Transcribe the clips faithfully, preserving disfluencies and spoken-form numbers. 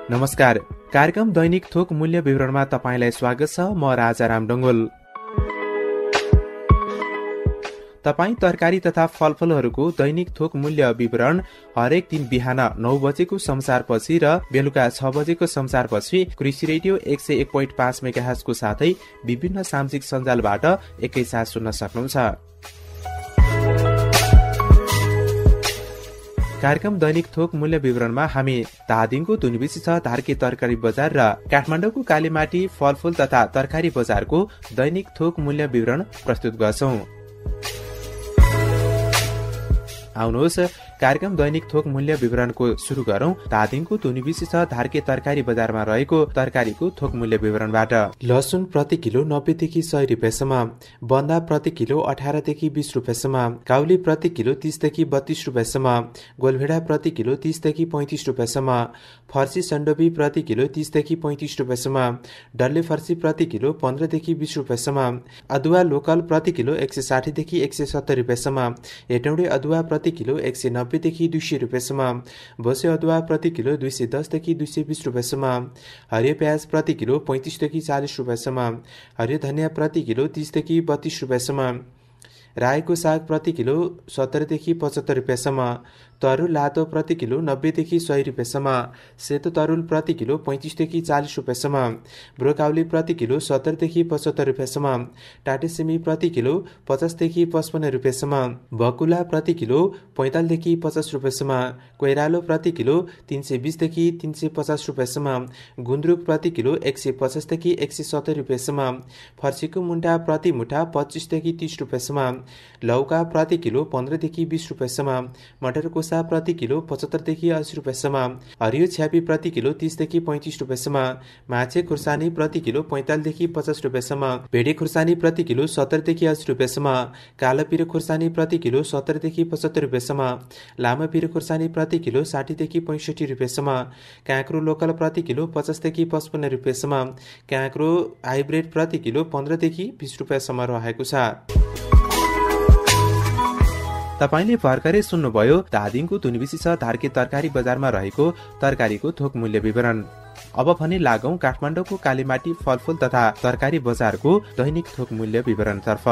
नमस्कार। कार्यक्रम दैनिक थोक मूल्य विवरणमा तपाईंलाई स्वागत छ। म राजाराम डंगोल। तपाई तरकारी तथा फलफूलहरूको दैनिक थोक मूल्य विवरण हरेक दिन बिहान नौ बजेको समाचारपछि र बेलुका छ बजेको समाचारपछि कृषि रेडियो एक सय एक पोइन्ट पाँच मेगाहर्जको साथै विभिन्न सामाजिक सञ्जालबाट एकैसाथ सुन्न सक्नुहुन्छ। कार्यक्रम दैनिक थोक मूल्य विवरणमा हामी धादिङको धुनबिसी छ धार्के तरकारी बजार र काठमाडौँको कालीमाटी फलफूल तथा तरकारी बजारको दैनिक थोक मूल्य विवरण प्रस्तुत गर्छौं। आउनुहोस् कार्यक्रम दैनिक थोक मूल्य विवरणको सुरु गरौं। धादिङको धुनबिसी छ धार्के तरकारी बजारमा रहेको तरकारीको थोक मूल्य विवरणबाट। लसुन प्रति किलो नब्बेदेखि सय रुपियाँसम्म, बन्दा प्रति किलो अठारदेखि बीस रुपियाँसम्म, काउली प्रति किलो तीसदेखि बत्तीस रुपियाँसम्म, गोलभेडा प्रति किलो तीसदेखि पैंतिस रुपियाँसम्म, फर्सी सन्डोबी प्रति किलो तीसदेखि पैंतिस रुपियाँसम्म, डल्ले फर्सी प्रति किलो पन्ध्रदेखि बीस रुपियाँसम्म, अदुवा लोकल प्रति किलो एक सय साठीदेखि एक सय सत्तर रुपियाँसम्म, हेटौँडे अदुवा प्रति किलो एक सय नब्बेदेखि दुई सय रुपियाँसम्म, भोसे अदुवा प्रति किलो दुई सय दसदेखि दुई सय बीस रुपियाँसम्म, हरियो प्याज प्रति किलो पैंतिसदेखि चालीस रुपियाँसम्म, हरियो धनियाँ प्रति किलो तीसदेखि बत्तीस रुपियाँसम्म, रायोको साग प्रति किलो सत्तरदेखि पचहत्तर रुपियाँसम्म, तरुल लातो प्रति किलो नब्बेदेखि सय रुपियाँसम्म, सेतो तरुल प्रति किलो पैंतिसदेखि चालीस रुपियाँसम्म, ब्रोकाउली प्रति किलो सत्तरदेखि पचहत्तर रुपियाँसम्म, टाटे सिमी प्रति किलो पचासदेखि पचपन्न रुपियाँसम्म, बकुला प्रति किलो पैंतालिसदेखि पचास रुपियाँसम्म, कोइरालो प्रति किलो तीन सय बीसदेखि तीन सय पचास रुपियाँसम्म, गुन्द्रुक प्रति किलो एक सय पचासदेखि एक सय सत्तर रुपियाँसम्म, फर्सीको मुन्टा प्रति मुठा पच्चिसदेखि तीस रुपियाँसम्म, लौका प्रति किलो पन्ध्रदेखि बीस रुपियाँसम्म, मटर कोसा प्रति किलो पचहत्तरदेखि अस्सी रुपियाँसम्म, हरियो छ्यापी प्रति किलो तीसदेखि पैंतिस रुपियाँसम्म, माछे खुर्सानी प्रति किलो पैंतालिसदेखि पचास रुपियाँसम्म, भेडे खुर्सानी प्रति किलो सत्तरदेखि अस्सी रुपियाँसम्म, कालो पिरो खुर्सानी प्रति किलो सत्तरदेखि पचहत्तर रुपियाँसम्म, लामो पिरो खुर्सानी प्रति किलो साठीदेखि पैंसठी रुपियाँसम्म, काँक्रो लोकल प्रति किलो पचासदेखि पचपन्न रुपियाँसम्म, काँक्रो हाइब्रिड प्रति किलो पन्ध्रदेखि बीस रुपियाँसम्म रहेको छ। तपाईले भर्खरै सुन्नुभयो धादिङको धुनबिसी छ धार्के तरकारी बजारमा रहेको तरकारीको थोक मूल्य विवरण। अब भने लागौं काठमाडौँको कालीमाटी फलफूल तथा तरकारी बजारको दैनिक थोक मूल्य विवरणतर्फ।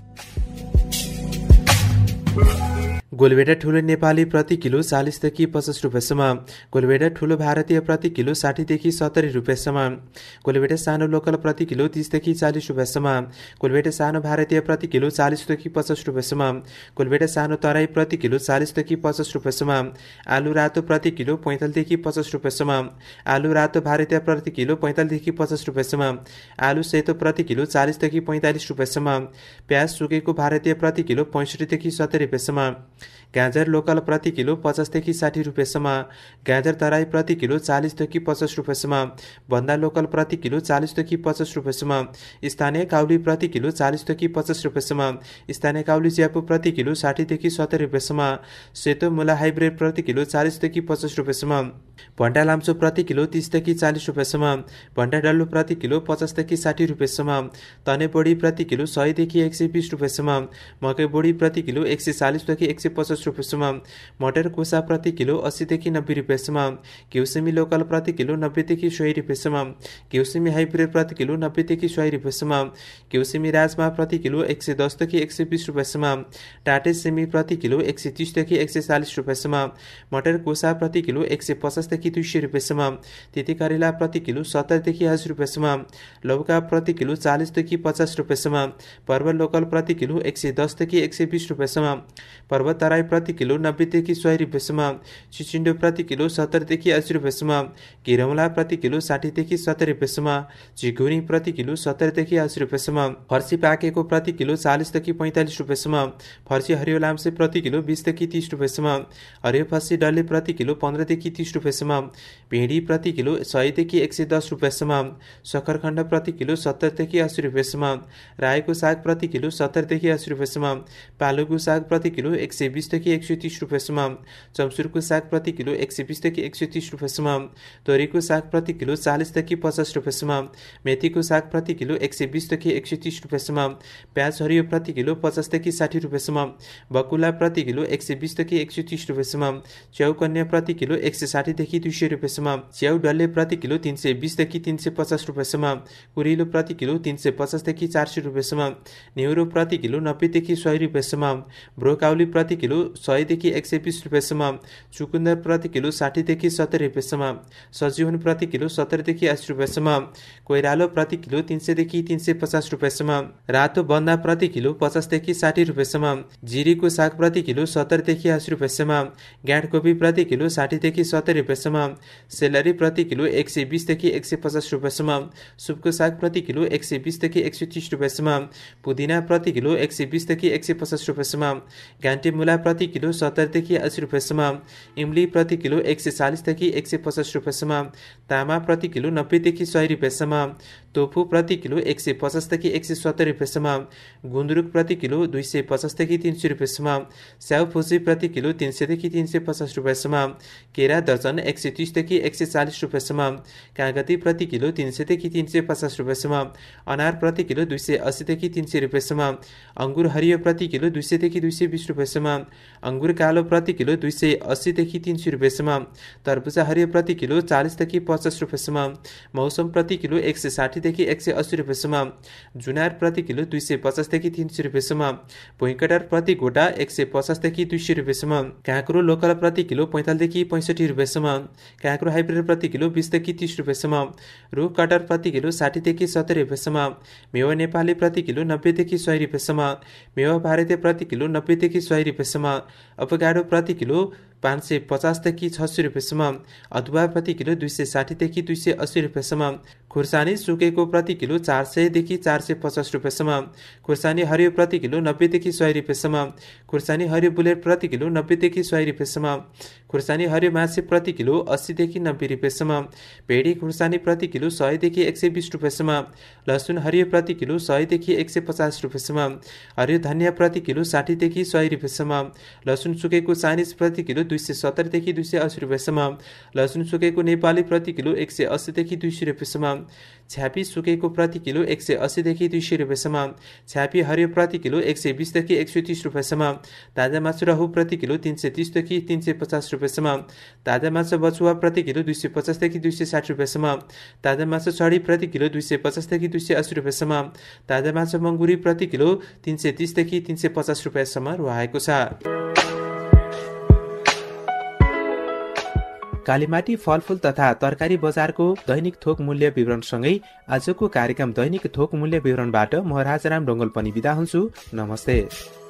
गोलभेडा ठुलो नेपाली प्रति किलो चालीसदेखि पचास रुपियाँसम्म, गोलभेडा ठुलो भारतीय प्रति किलो साठीदेखि सत्तरी रुपियाँसम्म, गोलभेडा सानो लोकल प्रति किलो तीसदेखि चालीस रुपियाँसम्म, गोलभेडा सानो भारतीय प्रति किलो चालीसदेखि पचास रुपियाँसम्म, गोलभेडा सानो तराई प्रति किलो चालीसदेखि पचास रुपियाँसम्म, आलु रातो प्रति किलो पैंतालिसदेखि पचास रुपियाँसम्म, आलु रातो भारतीय प्रति किलो पैंतालिसदेखि पचास रुपियाँसम्म, आलु सेतो प्रति किलो चालीसदेखि पैंतालिस रुपियाँसम्म, प्याज सुकेको भारतीय प्रति किलो पैंसठीदेखि सत्तर रुपियाँसम्म, गाजर लोकल प्रति किलो पचासदेखि साठी रुपियाँसम्म, गाजर तराई प्रति किलो चालीसदेखि पचास रुपियाँसम्म, बन्दा लोकल प्रति किलो चालीसदेखि पचास रुपियाँसम्म, स्थानीय काउली प्रति किलो चालीसदेखि पचास रुपियाँसम्म, स्थानीय काउली च्यापु प्रति किलो साठीदेखि सत्तर रुपियाँसम्म, सेतो मुला हाइब्रिड प्रति किलो चालीसदेखि पचास रुपियाँसम्म, भण्टा लाम्चो प्रति किलो तीसदेखि चालीस रुपियाँसम्म, भण्टा डल्लो प्रति किलो पचासदेखि साठी रुपियाँसम्म, तने बोडी प्रति किलो सयदेखि एक सय बीस रुपियाँसम्म, मकै बोडी प्रति किलो एक सय चालीसदेखि एक सय पचास रुपियाँसम्म, मटर कोसा प्रति किलो अस्सीदेखि नब्बे रुपियाँसम्म, घिउसिमी लोकल प्रति किलो नब्बेदेखि सय रुपियाँसम्म, घिउसिमी हाइब्रिड प्रति किलो नब्बेदेखि सय रुपियाँसम्म, घिउसिमी राजमा प्रति किलो एक सय दसदेखि एक सय बीस रुपियाँसम्म, टाटे सिमी प्रति किलो एक सय तीसदेखि एक सय चालीस रुपियाँसम्म, मटर कोसा प्रति किलो एक सय पचासदेखि दुई सय रुपियाँसम्म, तिती करेला प्रति किलो सत्तरदेखि अस्सी रुपियाँसम्म, लौका प्रति किलो चालीसदेखि पचास रुपियाँसम्म, परवल लोकल प्रति किलो एक सय दसदेखि एक सय बीस रुपियाँसम्म, पर्वत तराई प्रति किलो नब्बेदेखि सय रुपियाँसम्म, चिचिन्डो प्रति किलो सत्तरदेखि अस्सी रुपियाँसम्म, घिरौँला प्रति किलो साठीदेखि सत्तर रुपियाँसम्म, झिगुनी प्रति किलो सत्तरदेखि अस्सी रुपियाँसम्म, फर्सी पाकेको प्रति किलो चालीसदेखि पैंतालिस रुपियाँसम्म, फर्सी हरियो लाम्चे प्रति किलो बीसदेखि तीस रुपियाँसम्म, हरियो फर्सी डल्ले प्रति किलो पन्ध्रदेखि तीस रुपियाँसम्म, भेडी प्रति किलो सयदेखि एक सय दस रुपियाँसम्म, सक्खरखण्ड प्रति किलो सत्तरदेखि अस्सी रुपियाँसम्म, रायोको साग प्रति किलो सत्तरदेखि अस्सी रुपियाँसम्म, पालुको साग प्रति किलो एक सय बीस देखि एक सय तीस रुपियाँसम्म। चम्सुरको साग प्रति किलो एक सय बीस देखि एक सय तीस रुपियाँसम्म। तोरीको साग प्रति किलो चालीस देखि पचास रुपियाँसम्म। मेथीको साग प्रति किलो एक सय बीस देखि एक सय तीस रुपियाँसम्म। प्याज हरियो प्रति किलो पचास देखि साठी रुपियाँसम्म। बकुला प्रति किलो एक सय बीस देखि एक सय तीस रुपियाँसम्म। च्याउ कन्या प्रति किलो एक सय साठी देखि दुई सय रुपियाँसम्म। च्याउ डल्ले प्रति किलो तीन सय बीस देखि तीन सय पचास रुपियाँसम्म। कुरिलो प्रति किलो तीन सय पचास देखि चार सय रुपियाँसम्म। न्युरो प्रति किलो नब्बे देखि सय रुपियाँसम्म। ब्रोकाउली प्रति किलो सय देखि एक सय बीस रुपियाँसम्म। चुकुन्दर प्रति किलो साठी देखि सत्तर रुपियाँसम्म। सजीवन प्रति किलो सत्तर देखि अस्सी रुपियाँसम्म। कोइरालो प्रति किलो तीन सय देखि तीन सय पचास रुपियाँसम्म। रातो बन्दा प्रति किलो पचास देखि साठी रुपियाँसम्म। जिरीको साग प्रति किलो सत्तर देखि अस्सी रुपियाँसम्म। गाँठकोपी प्रति किलो साठी देखि सत्तर रुपियाँसम्म। सेलरी प्रति किलो एक सय बीस देखि एक सय पचास रुपियाँसम्म। सुपको साग प्रति किलो एक सय बीस देखि एक सय तीस रुपियाँसम्म। पुदिना प्रति किलो एक सय बीस देखि एक सय पचास रुपियाँसम्म। घान्टे मुला प्रति किलो सत्तर देखि अस्सी रुपियाँसम्म। इमली प्रति किलो एक सय चालीस देखि एक सय पचास रुपियाँसम्म। तामा प्रति किलो नब्बे देखि सय रुपियाँसम्म। तोफु प्रति किलो एक सय पचास देखि एक सय सत्तर रुपियाँसम्म। गुन्द्रुक प्रति किलो दुई सय पचास देखि तीन सय रुपियाँसम्म। स्याउ फुसी प्रति किलो तीन सय देखि तीन सय पचास रुपियाँसम्म। केरा दर्जन एक सय तीस देखि एक सय चालीस रुपियाँसम्म। कागती प्रति किलो तीन सय देखि तीन सय पचास रुपियाँसम्म। अनार प्रति किलो दुई सय अस्सी देखि तीन सय रुपियाँसम्म। अंगुर हरियो प्रति किलो दुई सय देखि दुई सय बीस रुपियाँसम्म। अंगुर कालो प्रति किलो दुई सय अस्सी देखि तीन सय रुपियाँसम्म। तरबुजा हरियो प्रति किलो चालीस देखि पचास रुपियाँसम्म। मौसम प्रति किलो एक सय साठी देखि एक सय अस्सी रुपियाँसम्म। जुनार प्रति किलो दुई सय पचास देखि तीन सय रुपियाँसम्म। भुइँकटर प्रति गोटा एक सय पचास देखि दुई सय रुपियाँसम्म। काँक्रो लोकल प्रति किलो पैंतालीस देखि पैंसठी रुपियाँसम्म। काँक्रो हाइब्रिड प्रति किलो बीस देखि तीस रुपियाँसम्म। रुख कटर प्रति किलो साठी देखि सत्तर रुपियाँसम्म। मेवा नेपाली प्रति किलो नब्बे देखि सय रुपियाँसम्म। मेवा भारतीय प्रति किलो नब्बे देखि सय रुपियाँसम्म। अभोकाडो प्रति किलो पाँच सय पचास देखि छ सय रुपियाँसम्म। अदुवा प्रति किलो दुई सय साठी देखि दुई सय अस्सी रुपियाँसम्म। खुर्सानी सुकेको प्रति किलो चार सय देखि चार सय पचास रुपियाँसम्म। खुर्सानी हरियो प्रति किलो नब्बे देखि सय रुपियाँसम्म। खुर्सानी हरियो बुलेट प्रति किलो नब्बे देखि सय रुपियाँसम्म। खुर्सानी हरियो मासे प्रति किलो अस्सी देखि नब्बे रुपियाँसम्म। भेडी खुर्सानी प्रति किलो सय देखि एक सय बीस रुपियाँसम्म। लसुन हरियो प्रति किलो सय देखि एक सय पचास रुपियाँसम्म। हरियो धनिया प्रति किलो साठी देखि सय रुपियाँसम्म। लसुन सुकेको चाइनिज प्रति किलो दुई सय सत्तर देखि दुई सय अस्सी रुपियाँसम्म। लसुन सुकेको नेपाली प्रति किलो एक सय अस्सी देखि दुई सय रुपियाँसम्म। छ्यापी सुकेको प्रति किलो एक सय अस्सी देखि दुई सय रुपियाँसम्म। छ्यापी हरियो प्रति किलो एक सय बीस देखि एक सय तीस रुपियाँसम्म। ताजा मासु रहु प्रति किलो तीन सय तीस देखि तीन सय पचास रुपियाँसम्म। ताजा मासु बचुवा प्रति किलो दुई सय पचास देखि दुई सय साठी रुपियाँसम्म। ताजा मासु छडी प्रति किलो दुई सय पचास देखि दुई सय अस्सी रुपियाँसम्म। ताजा मासु मंगुरी प्रति किलो तीन सय तीस देखि तीन सय पचास रुपियाँसम्म रहेको छ। कालीमाटी फलफूल तथा तरकारी बजारको दैनिक थोक मूल्य विवरणसँगै आजको कार्यक्रम दैनिक थोक मूल्य विवरणबाट म राजाराम ढुङ्गल पनि बिदा हुन्छु। नमस्ते।